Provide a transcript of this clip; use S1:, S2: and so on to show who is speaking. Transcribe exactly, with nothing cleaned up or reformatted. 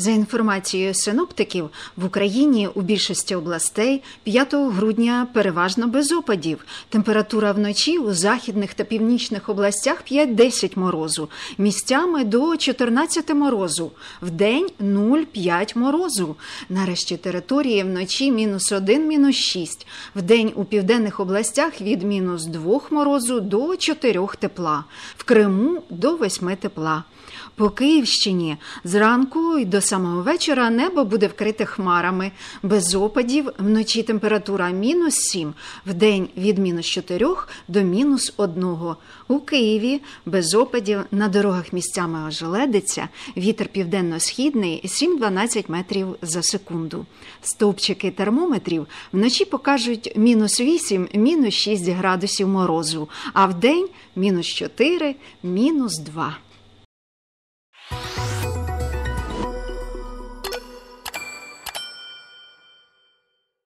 S1: За інформацією синоптиків, в Україні у більшості областей п'ятого грудня переважно без опадів. Температура вночі у західних та північних областях п'ять-десять морозу, місцями до чотирнадцяти морозу, вдень нуль-п'ять морозу. На решті території вночі мінус один, мінус шість, вдень у південних областях від мінус двох морозу до чотирьох тепла, в Криму до восьми тепла. По Київщині зранку і до самого вечора небо буде вкрите хмарами. Без опадів, вночі температура мінус сім, вдень від мінус чотирьох до мінус одного. У Києві без опадів, на дорогах місцями ожеледиться, вітер південно-східний сім-дванадцять метрів за секунду. Стовпчики термометрів вночі покажуть мінус вісім, мінус шість градусів морозу, а вдень мінус чотири, мінус два.